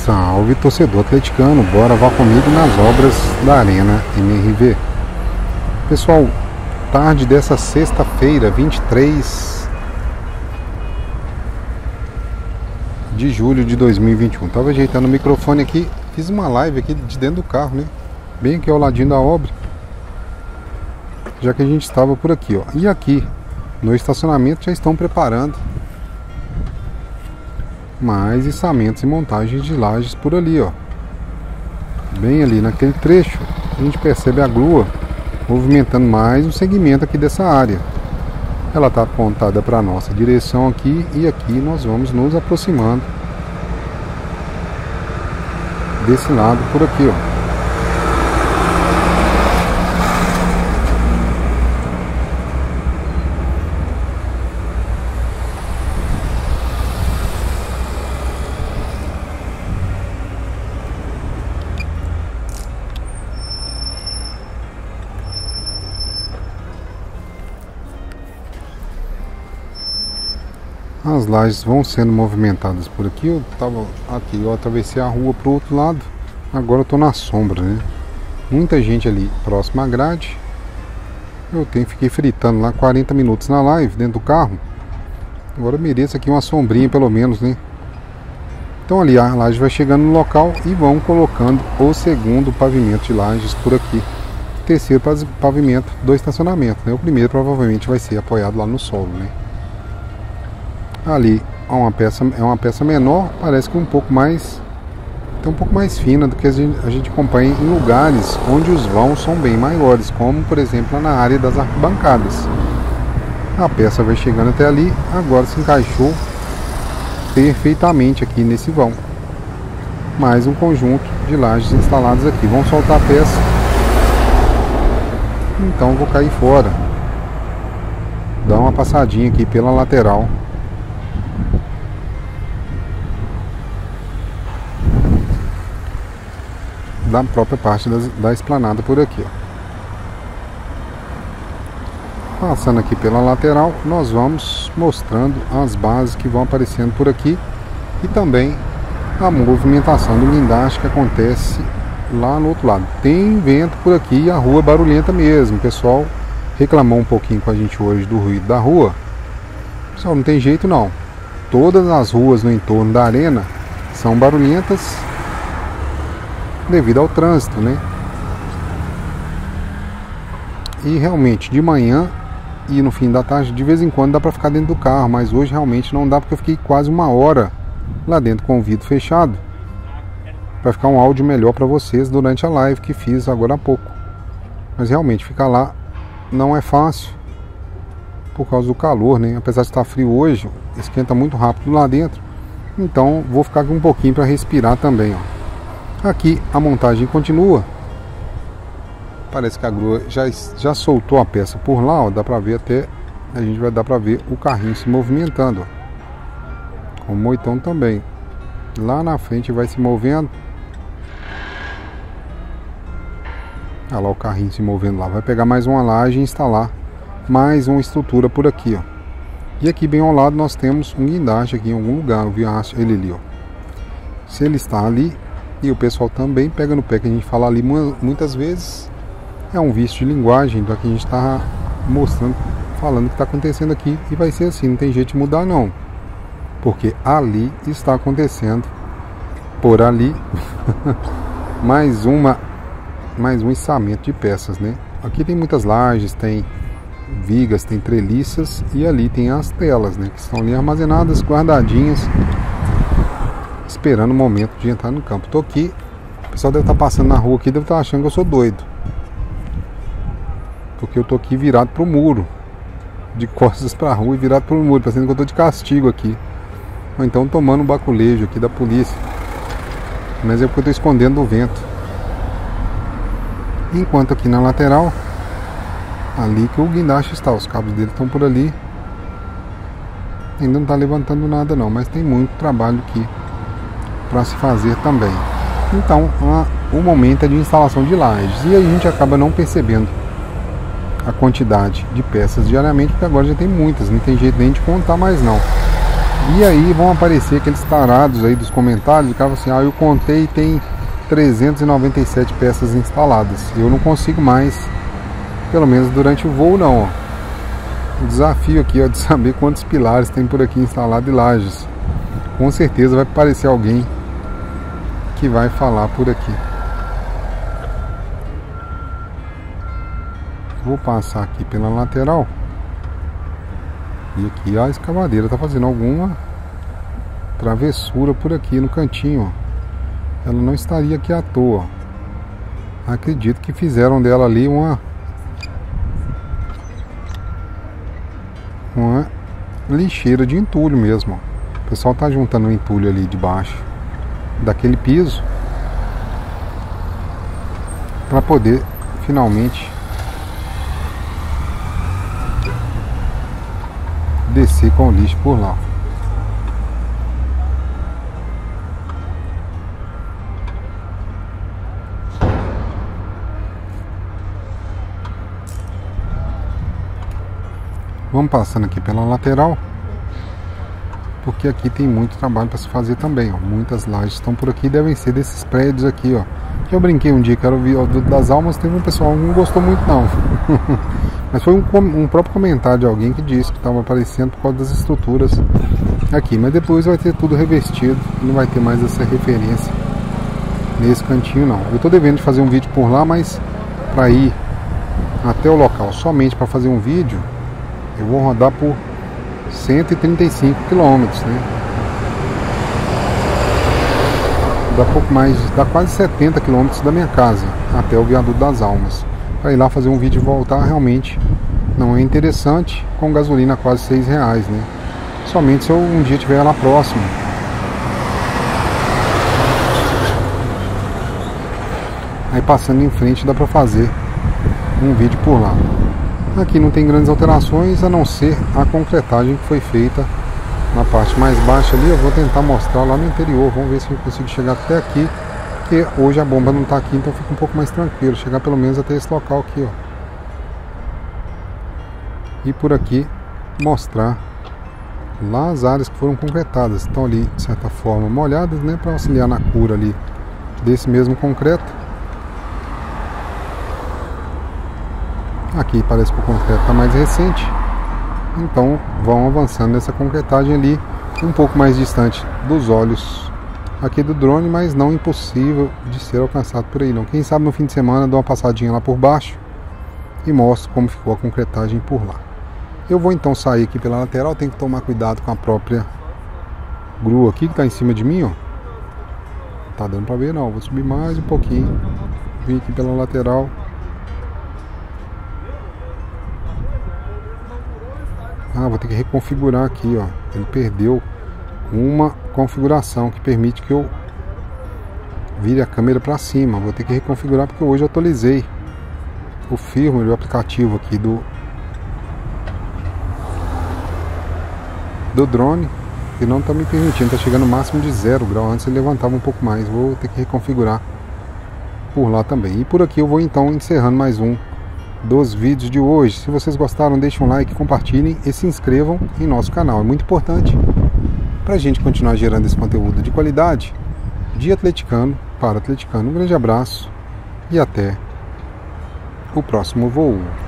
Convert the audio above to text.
Salve, torcedor atleticano, bora vá comigo nas obras da Arena MRV. Pessoal, tarde dessa sexta-feira, 23 de julho de 2021. Tava ajeitando o microfone aqui, fiz uma live aqui de dentro do carro, né? Bem aqui ao ladinho da obra, já que a gente estava por aqui, ó. E aqui no estacionamento já estão preparando mais içamentos e montagens de lajes por ali, ó. Bem ali naquele trecho a gente percebe a grua movimentando mais o segmento aqui dessa área. Ela está apontada para a nossa direção aqui, e aqui nós vamos nos aproximando desse lado por aqui, ó. As lajes vão sendo movimentadas por aqui. Eu tava aqui, eu atravessei a rua pro outro lado. Agora eu tô na sombra, né? Muita gente ali próxima à grade. Fiquei fritando lá 40 minutos na live dentro do carro. Agora eu mereço aqui uma sombrinha pelo menos, né? Então ali a laje vai chegando no local e vão colocando o segundo pavimento de lajes por aqui. Terceiro pavimento do estacionamento, né? O primeiro provavelmente vai ser apoiado lá no solo, né? Ali é uma peça menor, parece que um pouco mais fina do que a gente acompanha em lugares onde os vãos são bem maiores, como por exemplo na área das arquibancadas. A peça vai chegando até ali, agora se encaixou perfeitamente aqui nesse vão. Mais um conjunto de lajes instaladas aqui. Vão soltar a peça, então vou cair fora, dar uma passadinha aqui pela lateral da própria parte da esplanada por aqui, ó. Passando aqui pela lateral, nós vamos mostrando as bases que vão aparecendo por aqui e também a movimentação do guindaste que acontece lá no outro lado. Tem vento por aqui e a rua é barulhenta mesmo. O pessoal reclamou um pouquinho com a gente hoje do ruído da rua. Pessoal, não tem jeito não. Todas as ruas no entorno da arena são barulhentas devido ao trânsito, né? E realmente de manhã e no fim da tarde, de vez em quando dá para ficar dentro do carro, mas hoje realmente não dá, porque eu fiquei quase uma hora lá dentro com o vidro fechado para ficar um áudio melhor para vocês durante a live que fiz agora há pouco. Mas realmente ficar lá não é fácil por causa do calor, né? Apesar de estar frio hoje, esquenta muito rápido lá dentro. Então vou ficar aqui um pouquinho para respirar também, ó. Aqui a montagem continua. Parece que a grua já soltou a peça por lá, ó. Dá pra ver até, a gente vai dar pra ver o carrinho se movimentando, ó. O moitão também lá na frente vai se movendo. Olha lá o carrinho se movendo lá. Vai pegar mais uma laje e instalar mais uma estrutura por aqui, ó. E aqui bem ao lado nós temos um guindaste aqui em algum lugar. Eu vi ele ali, ó. Se ele está ali, e o pessoal também pega no pé, que a gente fala ali muitas vezes, é um vício de linguagem, então aqui a gente está mostrando, falando o que está acontecendo aqui, e vai ser assim, não tem jeito de mudar não, porque ali está acontecendo, por ali, mais um içamento de peças, né? Aqui tem muitas lajes, tem vigas, tem treliças, e ali tem as telas, né, que estão ali armazenadas, guardadinhas, esperando o momento de entrar no campo. Tô aqui, o pessoal deve estar passando na rua aqui, deve estar achando que eu sou doido, porque eu tô aqui virado pro muro, de costas pra rua e virado pro muro, parecendo que eu tô de castigo aqui, ou então tomando um baculejo aqui da polícia, mas é porque eu tô escondendo do vento. Enquanto aqui na lateral, ali que o guindaste está, os cabos dele estão por ali, ainda não tá levantando nada não, mas tem muito trabalho aqui para se fazer também. Então o momento é de instalação de lajes, e a gente acaba não percebendo a quantidade de peças diariamente, porque agora já tem muitas, não tem jeito nem de contar mais não. E aí vão aparecer aqueles tarados aí dos comentários, que falam assim, eu contei e tem 397 peças instaladas. Eu não consigo mais, pelo menos durante o voo não, ó. O desafio aqui, ó, de saber quantos pilares tem por aqui instalado e lajes. Com certeza vai aparecer alguém que vai falar por aqui. Vou passar aqui pela lateral. E aqui a escavadeira está fazendo alguma travessura por aqui no cantinho. Ela não estaria aqui à toa. Acredito que fizeram dela ali uma lixeira de entulho mesmo. O pessoal está juntando o entulho ali de baixo daquele piso para poder finalmente descer com o lixo por lá. Vamos passando aqui pela lateral, porque aqui tem muito trabalho para se fazer também, ó. Muitas lajes estão por aqui, devem ser desses prédios aqui, ó. Que eu brinquei um dia que era o Viaduto das Almas, teve um pessoal que não gostou muito não. Mas foi um próprio comentário de alguém que disse que estava aparecendo por causa das estruturas aqui. Mas depois vai ter tudo revestido, não vai ter mais essa referência nesse cantinho não. Eu estou devendo de fazer um vídeo por lá, mas para ir até o local somente para fazer um vídeo, eu vou rodar por 135 quilômetros, né? Dá pouco mais, dá quase 70 quilômetros da minha casa até o Viaduto das Almas. Para ir lá fazer um vídeo e voltar realmente não é interessante, com gasolina a quase R$6, né? Somente se eu um dia estiver lá próximo. Aí passando em frente dá para fazer um vídeo por lá. Aqui não tem grandes alterações, a não ser a concretagem que foi feita na parte mais baixa ali. Eu vou tentar mostrar lá no interior, vamos ver se eu consigo chegar até aqui, porque hoje a bomba não está aqui, então fica um pouco mais tranquilo, chegar pelo menos até esse local aqui, ó. E por aqui mostrar lá as áreas que foram concretadas, estão ali de certa forma molhadas, né, para auxiliar na cura ali desse mesmo concreto. Aqui parece que o concreto está mais recente, então vão avançando nessa concretagem ali, um pouco mais distante dos olhos aqui do drone, mas não impossível de ser alcançado por aí não. Quem sabe no fim de semana dou uma passadinha lá por baixo e mostro como ficou a concretagem por lá. Eu vou então sair aqui pela lateral, tenho que tomar cuidado com a própria grua aqui que está em cima de mim, ó. Não tá dando para ver não, vou subir mais um pouquinho, vim aqui pela lateral. Vou ter que reconfigurar aqui, ó. Ele perdeu uma configuração que permite que eu vire a câmera para cima. Vou ter que reconfigurar porque hoje eu atualizei o firmware, o aplicativo aqui do drone, que não está me permitindo, está chegando no máximo de 0 grau. Antes ele levantava um pouco mais. Vou ter que reconfigurar por lá também. E por aqui eu vou então encerrando mais um dos vídeos de hoje. Se vocês gostaram, deixem um like, compartilhem e se inscrevam em nosso canal. É muito importante para a gente continuar gerando esse conteúdo de qualidade de atleticano para atleticano. Um grande abraço e até o próximo voo.